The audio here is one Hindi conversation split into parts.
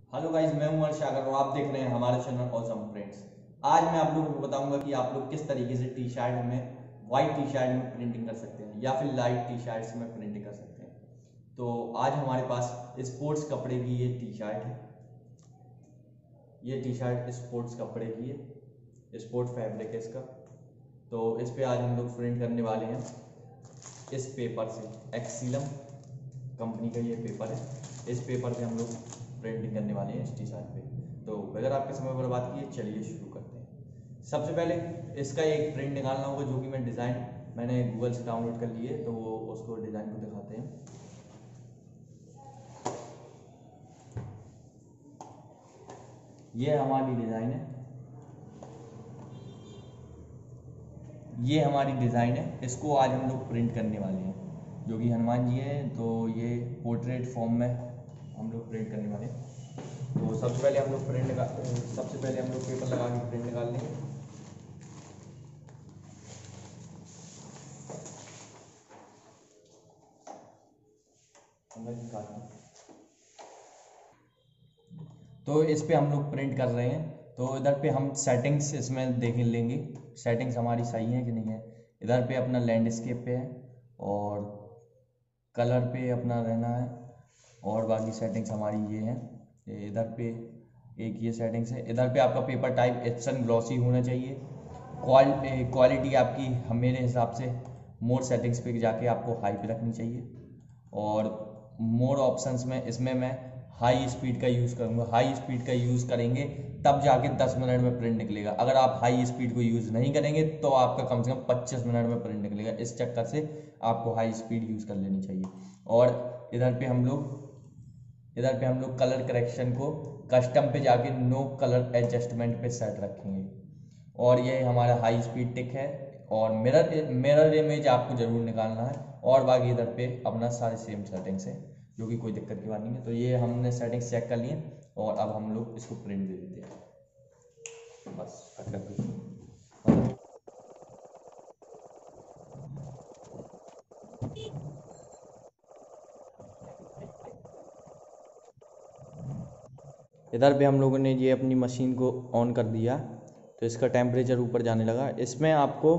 हेलो गाइस, मैं हूं हर्ष सागर और आप देख रहे हैं हमारे चैनल ऑसम फ्रेंड्स। आज मैं आप लोगों को बताऊंगा कि आप लोग किस तरीके से टी शर्ट में वाइट टी शर्ट में प्रिंटिंग कर सकते हैं या फिर लाइट टी शर्ट्स में प्रिंटिंग कर सकते हैं। तो आज हमारे पास स्पोर्ट्स कपड़े की ये टी शर्ट है। ये टी शर्ट स्पोर्ट्स कपड़े की है, स्पोर्ट फैब्रिक है इसका। तो इस पे आज हम लोग प्रिंट करने वाले हैं इस पेपर से। एक्सीलम कंपनी का ये पेपर है। इस पेपर पे हम लोग प्रिंटिंग करने वाले हैं इस टी शर्ट पे। तो बगैर आपके समय बर्बाद किए चलिए शुरू करते हैं। सबसे पहले इसका एक प्रिंट निकालना होगा, जो कि मैं डिज़ाइन मैंने गूगल से डाउनलोड कर लिए, तो वो उसको डिज़ाइन को दिखाते हैं। ये हमारी डिज़ाइन है, ये हमारी डिज़ाइन है। इसको आज हम लोग प्रिंट करने वाले हैं, जो कि हनुमान जी हैं। तो ये पोर्ट्रेट फॉर्म में हम लोग प्रिंट करने वाले हैं। तो सबसे पहले हम लोग पेपर लगा के प्रिंट निकाल लेंगे। तो इस पे हम लोग प्रिंट कर रहे हैं। तो इधर पे हम सेटिंग्स इसमें देख लेंगे, सेटिंग्स हमारी सही है कि नहीं है। इधर पे अपना लैंडस्केप पे है और कलर पे अपना रहना है, और बाकी सेटिंग्स हमारी ये है। इधर पे एक ये सेटिंग्स है। इधर पे आपका पेपर टाइप एप्सन ग्लॉसी होना चाहिए। क्वालिटी आपकी मेरे हिसाब से मोर सेटिंग्स पे जाके आपको हाई पे रखनी चाहिए। और मोर ऑप्शंस में इसमें मैं हाई स्पीड का यूज़ करूँगा। हाई स्पीड का यूज़ करेंगे तब जाके 10 मिनट में प्रिंट निकलेगा। अगर आप हाई स्पीड को यूज़ नहीं करेंगे तो आपका कम से कम 25 मिनट में प्रिंट निकलेगा। इस चक्कर से आपको हाई स्पीड यूज़ कर लेनी चाहिए। और इधर पे हम लोग कलर करेक्शन को कस्टम पे जाके नो कलर एडजस्टमेंट पे सेट रखेंगे। और ये हमारा हाई स्पीड टिक है। और मिरर इमेज आपको जरूर निकालना है। और बाकी इधर पे अपना सारे सेम सेटिंग्स है, जो कि कोई दिक्कत की बात नहीं है। तो ये हमने सेटिंग्स चेक कर लिए और अब हम लोग इसको प्रिंट दे देते हैं। बस कट कर इधर पे हम लोगों ने ये अपनी मशीन को ऑन कर दिया, तो इसका टेम्परेचर ऊपर जाने लगा। इसमें आपको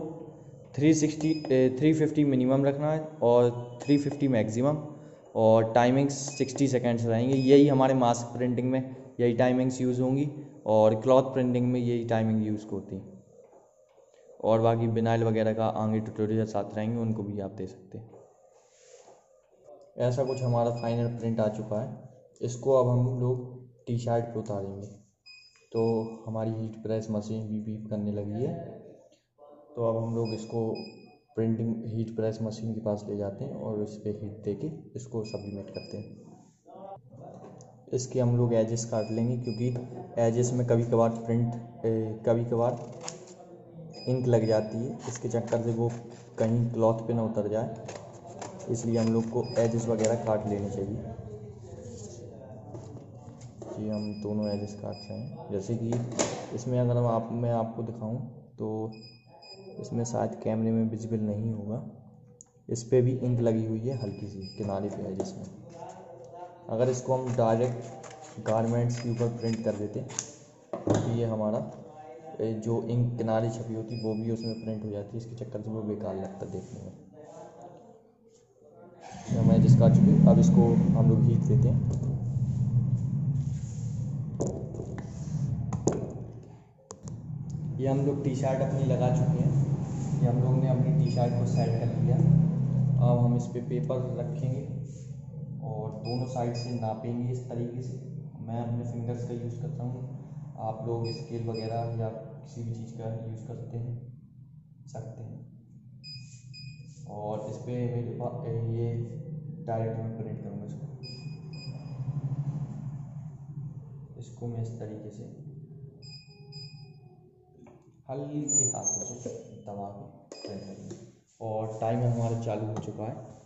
350 मिनिमम रखना है और 350 मैक्सिमम, और टाइमिंग्स 60 सेकेंड्स रहेंगे। यही हमारे मास्क प्रिंटिंग में यही टाइमिंग्स यूज़ होंगी, और क्लॉथ प्रिंटिंग में यही टाइमिंग यूज़ होती है। और बाकी बिनाइल वगैरह का आगे ट्यूटोरियल साथ रहेंगे, उनको भी आप दे सकते हैं। ऐसा कुछ हमारा फाइनल प्रिंट आ चुका है। इसको अब हम लोग टी शर्ट पे उतारेंगे। तो हमारी हीट प्रेस मशीन भी बीप करने लगी है। तो अब हम लोग इसको प्रिंटिंग हीट प्रेस मशीन के पास ले जाते हैं और इस पर हीट दे के इसको सब्लिमेट करते हैं। इसके हम लोग एजेस काट लेंगे, क्योंकि एजेस में कभी कभार इंक लग जाती है। इसके चक्कर से वो कहीं क्लॉथ पे ना उतर जाए, इसलिए हम लोग को एजेस वगैरह काट लेने चाहिए। जी, हम दोनों एजेस काट रहे हैं। जैसे कि इसमें अगर मैं आपको दिखाऊं तो इसमें शायद कैमरे में विजिबल नहीं होगा, इस पे भी इंक लगी हुई है हल्की सी किनारे पे एजेस में। अगर इसको हम डायरेक्ट गारमेंट्स के ऊपर प्रिंट कर देते तो ये हमारा जो इंक किनारे छपी होती वो भी उसमें प्रिंट हो जाती है। इसके चक्कर से वो बेकार लगता है देखने में। हम एजेस काट चुके, अब इसको हम लोग हीट देते हैं। ये हम लोग टी शर्ट अपनी लगा चुके हैं। ये हम लोग ने अपनी टी शर्ट को सेट कर लिया। अब हम इस पे पेपर रखेंगे और दोनों साइड से नापेंगे इस तरीके से। मैं अपने फिंगर्स का यूज़ करता हूँ, आप लोग स्केल वगैरह या किसी भी चीज़ का यूज़ सकते हैं। और इस पे मेरे पास ये डायरेक्ट मैं प्रिंट करूँगा इसको मैं इस तरीके से हल्के हाथों से दबा के प्रिंट करेंगे। और टाइमर हमारा चालू हो चुका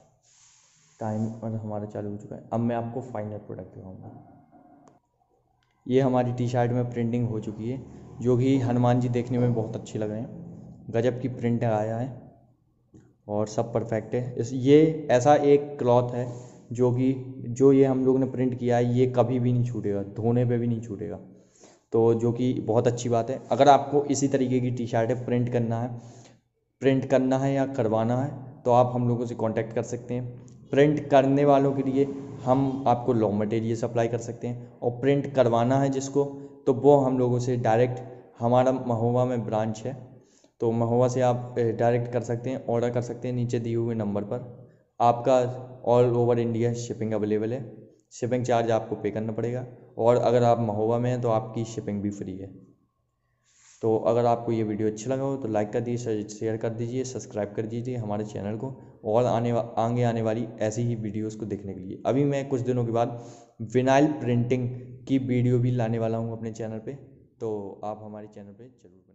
है। अब मैं आपको फाइनल प्रोडक्ट दिखाऊंगा। ये हमारी टी शर्ट में प्रिंटिंग हो चुकी है, जो कि हनुमान जी देखने में बहुत अच्छे लग रहे हैं। गजब की प्रिंट आया है और सब परफेक्ट है। ये ऐसा एक क्लॉथ है जो कि जो ये हम लोग ने प्रिंट किया है ये कभी भी नहीं छूटेगा, धोने पे भी नहीं छूटेगा, तो जो कि बहुत अच्छी बात है। अगर आपको इसी तरीके की टी शर्टें प्रिंट करना है या करवाना है तो आप हम लोगों से कांटेक्ट कर सकते हैं। प्रिंट करने वालों के लिए हम आपको रॉ मटेरियल सप्लाई कर सकते हैं, और प्रिंट करवाना है जिसको, तो वो हम लोगों से डायरेक्ट, हमारा महोबा में ब्रांच है, तो महोबा से आप डायरेक्ट कर सकते हैं, ऑर्डर कर सकते हैं नीचे दिए हुए नंबर पर। आपका all over India shipping available है, शिपिंग चार्ज आपको पे करना पड़ेगा, और अगर आप महोबा में हैं तो आपकी शिपिंग भी फ्री है। तो अगर आपको ये वीडियो अच्छा लगा हो तो लाइक कर दीजिए, शेयर कर दीजिए, सब्सक्राइब कर दीजिए हमारे चैनल को, और आगे आने वाली ऐसी ही वीडियोस को देखने के लिए। अभी मैं कुछ दिनों के बाद विनाइल प्रिंटिंग की वीडियो भी लाने वाला हूँ अपने चैनल पे, तो आप हमारे चैनल पे जरूर